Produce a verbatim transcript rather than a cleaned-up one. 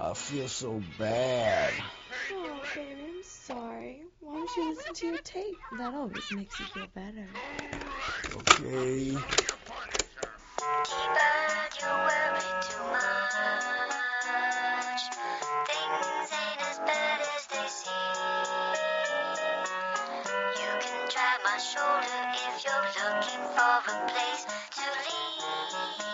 I feel so bad. Oh, baby, I'm sorry. Why don't you listen to your tape? That always makes you feel better. Okay. T-Bird, you worry too much. Things ain't as bad as they seem. You can try my shoulder if you're looking for a place to lean.